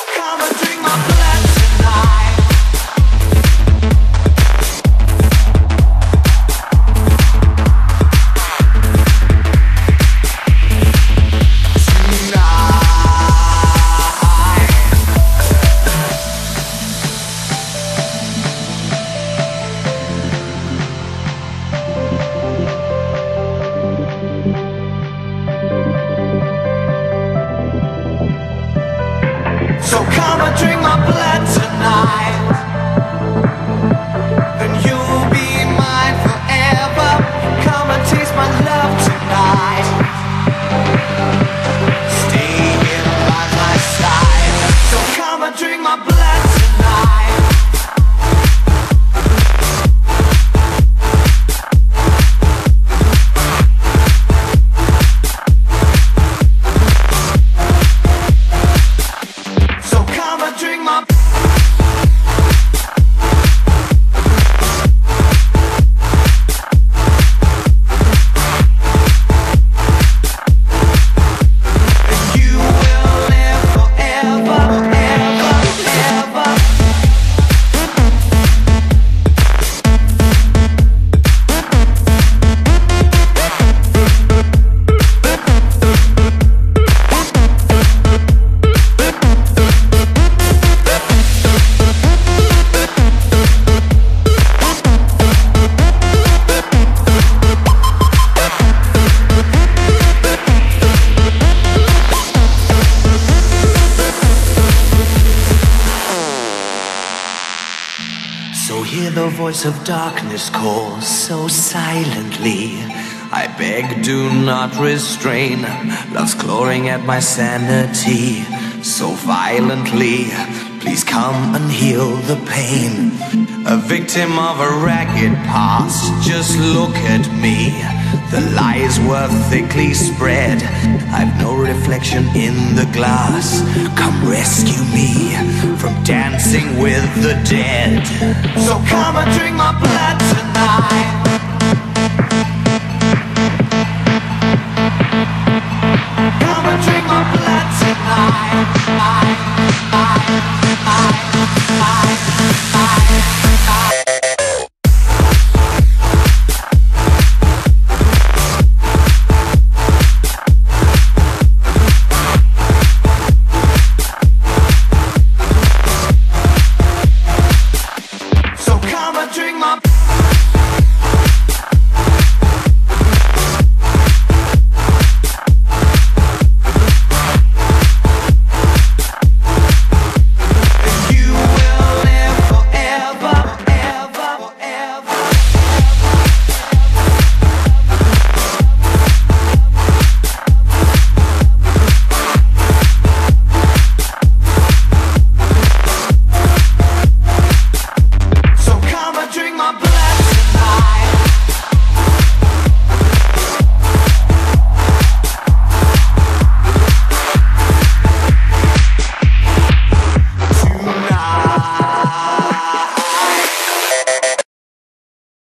come and drink my blood tonight. So come and drink my blood tonight, and you'll be mine forever. Come and taste my love tonight. Stay here by my side. So come and drink my blood tonight. Drink my So hear the voice of darkness call so silently. I beg, do not restrain. Love's clawing at my sanity so violently. Please come and heal the pain. A victim of a ragged past, just look at me. The lies were thickly spread. I've no reflection in the glass. Come rescue me from dancing with the dead. So come and drink my blood tonight. Come and drink my blood tonight.